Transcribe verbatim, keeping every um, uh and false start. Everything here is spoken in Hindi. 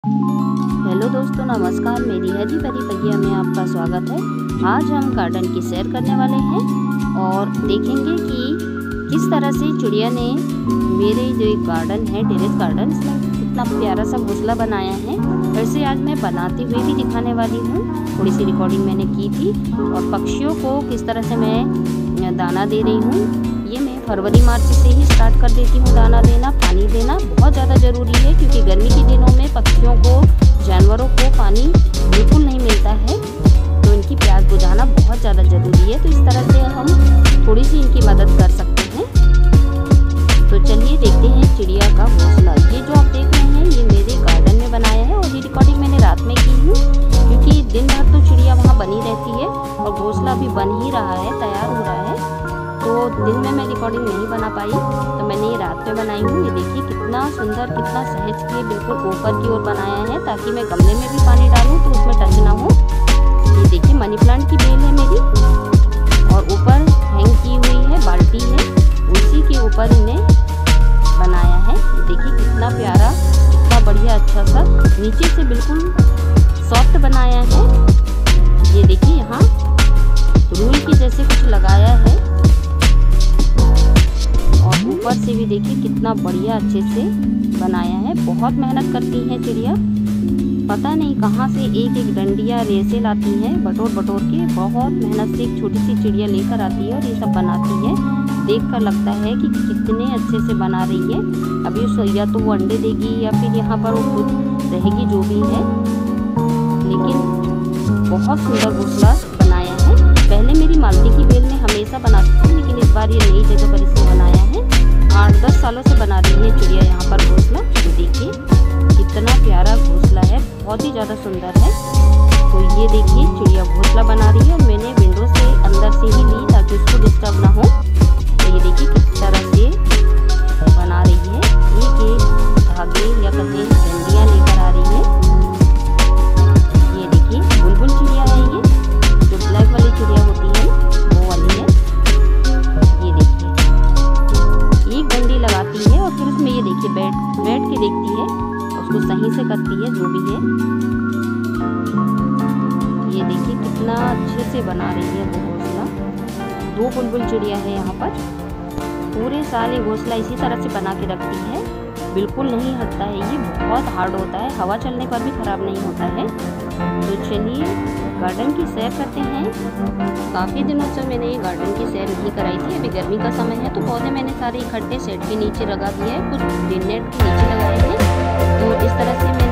हेलो दोस्तों, नमस्कार। मेरी हरी भरी बगिया में आपका स्वागत है। आज हम गार्डन की सैर करने वाले हैं और देखेंगे कि किस तरह से चिड़िया ने मेरे जो एक गार्डन है, टेरेस गार्डन, इसमें कितना प्यारा सा घोंसला बनाया है। वैसे आज मैं बनाते हुए भी दिखाने वाली हूँ। थोड़ी सी रिकॉर्डिंग मैंने की थी और पक्षियों को किस तरह से मैं दाना दे रही हूँ, ये मैं फरवरी मार्च से ही स्टार्ट कर देती हूँ। दाना देना, पानी देना बहुत ज़्यादा ज़रूरी है, क्योंकि गर्मी के दिनों में पक्षियों को, जानवरों को पानी बिल्कुल नहीं मिलता है, तो इनकी प्यास बुझाना बहुत ज़्यादा ज़रूरी है। तो इस तरह से हम थोड़ी सी इनकी मदद कर सकते हैं। तो चलिए देखते हैं चिड़िया का घोंसला। ये जो आप देख रहे हैं, ये मेरे गार्डन में बनाया है और ये रिकॉर्डिंग मैंने रात में की हूँ, क्योंकि दिन भर तो चिड़िया वहाँ बनी रहती है और घोंसला भी बन ही रहा है, तैयार हो रहा है। तो दिन में मैं रिकॉर्डिंग नहीं बना पाई, तो मैंने ये रात में बनाई हूँ। ये देखिए कितना सुंदर, कितना सहज के बिल्कुल ऊपर की ओर बनाया है, ताकि मैं गमले में भी पानी डालूँ तो उसमें टच ना हो। ये देखिए मनी प्लांट की बेल है मेरी, और ऊपर हैंग की हुई है बाल्टी है, उसी के ऊपर इन्हें बनाया है। ये देखिए कितना प्यारा, कितना बढ़िया, अच्छा सा नीचे से बिल्कुल सॉफ्ट बनाया है। ये देखिए यहाँ रूई की जैसे कुछ लगाया है, और ऊपर से भी देखिए कितना बढ़िया अच्छे से बनाया है। बहुत मेहनत करती हैं चिड़िया, पता नहीं कहाँ से एक एक डंडियाँ रेसे लाती हैं बटोर बटोर के। बहुत मेहनत से एक छोटी सी चिड़िया लेकर आती है और ये सब बनाती है। देखकर लगता है कि कितने अच्छे से बना रही है। अभी उस या तो वो अंडे देगी या फिर यहाँ पर वो खुद रहेगी, जो भी है, लेकिन बहुत सुंदर घोंसला बनाया है। पहले मेरी मालती की बेल में हमेशा बनाती थी, लेकिन इस बार ये नई जगह पर इसने बनाया है। आठ दस सालों से बना रही है चिड़िया यहाँ पर घोंसला। ये देखिए कितना प्यारा घोंसला है, बहुत ही ज़्यादा सुंदर है। तो ये देखिए चिड़िया घोंसला बना रही है और मैंने विंडो से अंदर से ही ली, ताकि उसको डिस्टर्ब ना हो। तो ये देखिए किस तरह से बना रही है। एक एक धागे या कहीं डंडियाँ लेकर आ रही है। ये देखिए बुलबुल चिड़िया है, ये जो ब्लैक वाली चिड़िया होती है वो वाली है। ये देखिए एक डंडी लगाती है और फिर उसमें ये देखिए बैठ बैठ के देखती है, उसको सही से करती है, जो भी है। ये देखिए कितना अच्छे से बना रही है वो घोंसला। दो बुलबुल चिड़िया है यहाँ पर। पूरे साल ये घोंसला इसी तरह से बना के रखती है, बिल्कुल नहीं हटता है। ये बहुत हार्ड होता है, हवा चलने पर भी ख़राब नहीं होता है। तो चलिए गार्डन की सैर करते हैं। काफ़ी दिनों से मैंने ये गार्डन की सैर नहीं कराई थी। अभी गर्मी का समय है, तो पौधे मैंने सारे इकट्ठे सेट के नीचे लगा दिए हैं, कुछ ग्रीन नेट के नीचे लगाए हैं। तो इस तरह से मैंने